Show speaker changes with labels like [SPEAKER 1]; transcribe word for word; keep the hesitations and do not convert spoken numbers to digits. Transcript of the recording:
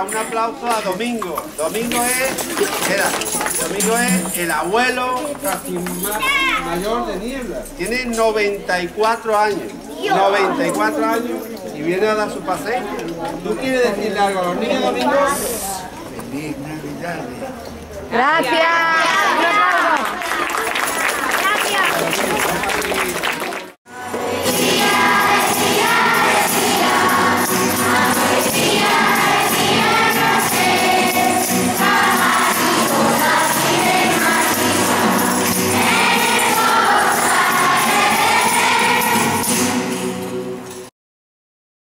[SPEAKER 1] un aplauso a Domingo. Domingo es, espera, Domingo es el abuelo casi más mayor de Niebla. Tiene noventa y cuatro años. noventa y cuatro años y viene a dar su paseo. ¿Tú quieres decirle algo a los niños, Domingo?
[SPEAKER 2] Feliz Navidad.
[SPEAKER 3] Gracias.